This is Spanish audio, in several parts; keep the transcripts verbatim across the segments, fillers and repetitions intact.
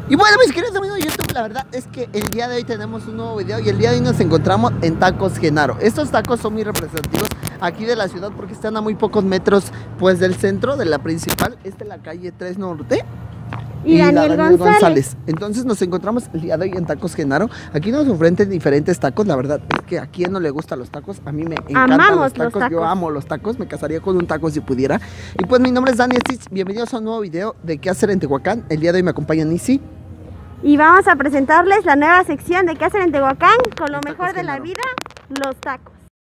Y bueno, mis queridos amigos de YouTube, la verdad es que el día de hoy tenemos un nuevo video y el día de hoy nos encontramos en Tacos Genaro. Estos tacos son muy representativos aquí de la ciudad porque están a muy pocos metros pues del centro, de la principal. Esta es la calle tres Norte y, y Daniel, Daniel González. González. Entonces nos encontramos el día de hoy en Tacos Genaro. Aquí nos ofrecen diferentes tacos. La verdad es que a quien no le gustan los tacos, a mí me encantan Amamos los tacos. los tacos. Yo amo los tacos, me casaría con un taco si pudiera. Y pues mi nombre es Dani Stitch. Bienvenidos a un nuevo video de qué hacer en Tehuacán. El día de hoy me acompaña Nisi. Y vamos a presentarles la nueva sección de qué hacer en Tehuacán con lo mejor de la vida, los tacos.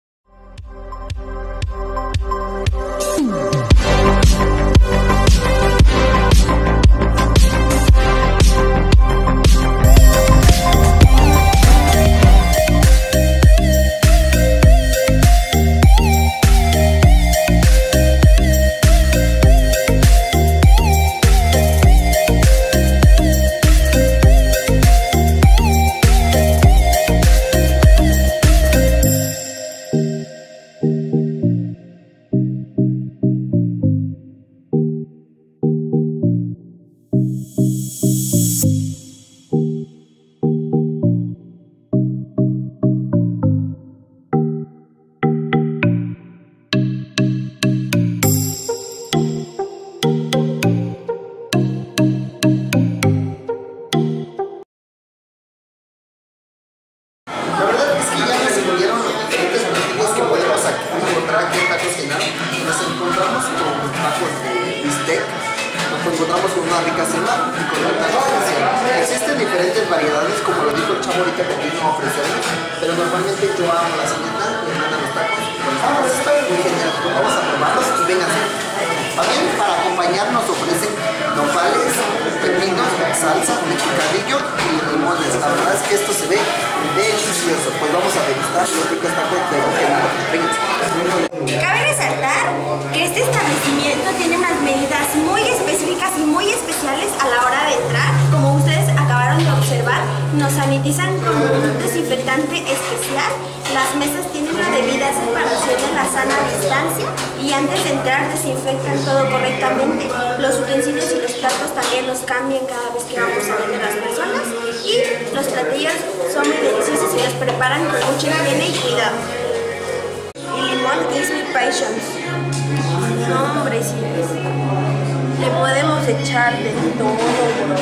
Encontramos con una rica cena y con un taco especial. Existen diferentes variedades, como lo dijo el chavo ahorita que vino a ofrecernos, pero normalmente yo amo la cenita, me mandan los tacos, los tacos están muy geniales. Vamos a probarlos y vénganse. También para acompañarnos ofrecen nopales, pepinos, salsa, picadillo y limones. La verdad es que esto se ve delicioso. Pues vamos a degustar los ricos tacos de Genaro. Vénganse. Cabe resaltar que este establecimiento tiene unas medidas muy específicas y muy especiales a la hora de entrar. Como ustedes acabaron de observar, nos sanitizan con un desinfectante especial. Las mesas tienen una debida separación en la sana distancia y antes de entrar desinfectan todo correctamente. Los utensilios y los platos también los cambian cada vez que vamos a ver a las personas. Y los platillos son muy deliciosos y los preparan con mucha higiene y cuidado. Es mi passion. No, hombre, sí. Le podemos echar de todo, bro.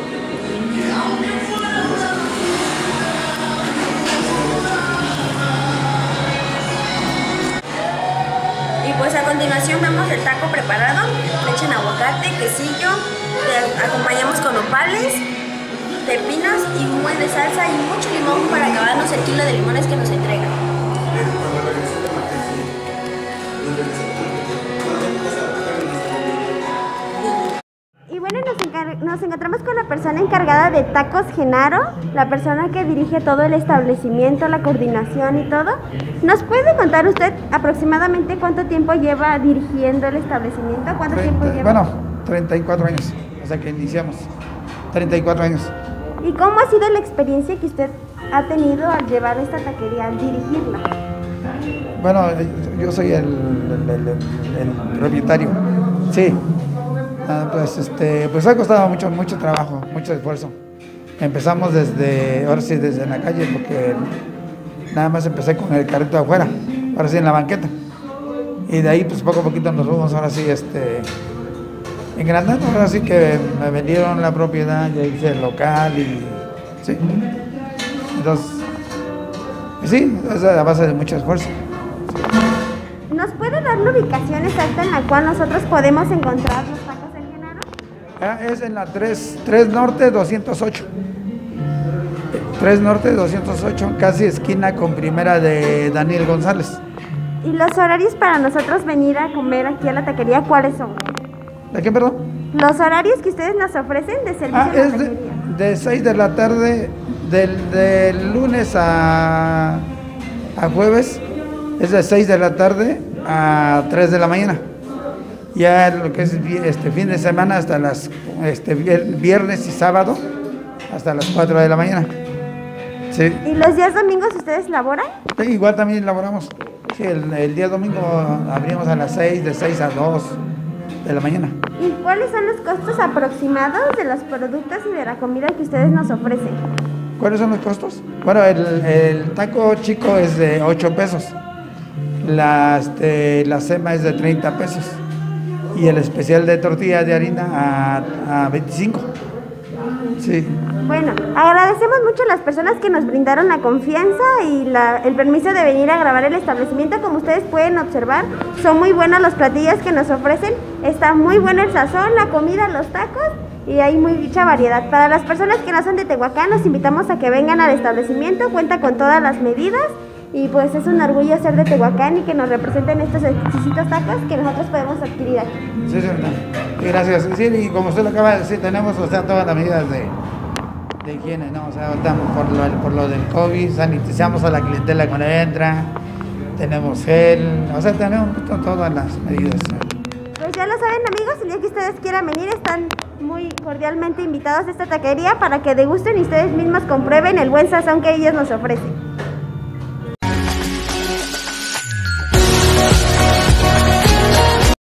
Y pues a continuación vemos el taco preparado. Le echan aguacate, quesillo, le acompañamos con nopales, pepinos y un buen de salsa y mucho limón para acabarnos el kilo de limones que nos entregan. Y bueno, nos, nos encontramos con la persona encargada de Tacos Genaro, la persona que dirige todo el establecimiento, la coordinación y todo. ¿Nos puede contar usted aproximadamente cuánto tiempo lleva dirigiendo el establecimiento? ¿Cuánto treinta, tiempo lleva? Bueno, treinta y cuatro años, o sea que iniciamos, treinta y cuatro años. ¿Y cómo ha sido la experiencia que usted ha tenido al llevar esta taquería, al dirigirla? Bueno, yo soy el, el, el, el, el propietario, sí. Ah, pues, este, pues ha costado mucho, mucho trabajo, mucho esfuerzo. Empezamos desde, ahora sí, desde la calle, porque nada más empecé con el carrito afuera, ahora sí en la banqueta. Y de ahí, pues poco a poquito nos fuimos, ahora sí, este, engrandando. Ahora sí que me vendieron la propiedad, ya hice el local y, sí. Entonces, sí, es a base de mucho esfuerzo. ¿Nos puede dar la ubicación exacta en la cual nosotros podemos encontrar los tacos del Genaro? Ah, es en la tres Norte doscientos ocho. tres Norte doscientos ocho, casi esquina con primera de Daniel González. ¿Y los horarios para nosotros venir a comer aquí a la taquería, cuáles son? ¿De qué, perdón? Los horarios que ustedes nos ofrecen de servicio Ah, a la es taquería. de, de seis de la tarde, del, del lunes a, a jueves, es de seis de la tarde a tres de la mañana. Ya lo que es este fin de semana hasta las este viernes y sábado hasta las cuatro de la mañana. Sí. ¿Y los días domingos ustedes laboran? Sí, igual también laboramos. Sí, el, el día domingo abrimos a las seis, de seis a dos. de la mañana. ¿Y cuáles son los costos aproximados de los productos y de la comida que ustedes nos ofrecen? ¿Cuáles son los costos? Bueno, el, el taco chico es de ocho pesos, la, este, la sema es de treinta pesos y el especial de tortilla de harina a, a veinticinco. Sí. Bueno, agradecemos mucho a las personas que nos brindaron la confianza y la, el permiso de venir a grabar el establecimiento. Como ustedes pueden observar, son muy buenos los platillos que nos ofrecen. Está muy bueno el sazón, la comida, los tacos y hay mucha variedad. Para las personas que no son de Tehuacán, los invitamos a que vengan al establecimiento. Cuenta con todas las medidas y pues es un orgullo ser de Tehuacán y que nos representen estos exquisitos tacos que nosotros podemos adquirir aquí. Sí, señorita. Sí, gracias. Sí, y como usted lo acaba de decir, tenemos, o sea, todas las medidas de, de higiene, ¿no? O sea, por lo, por lo del COVID, sanitizamos a la clientela cuando entra, tenemos gel, o sea, tenemos todas las medidas. Pues ya lo saben, amigos, el día que ustedes quieran venir están muy cordialmente invitados a esta taquería para que degusten y ustedes mismos comprueben el buen sazón que ellos nos ofrecen.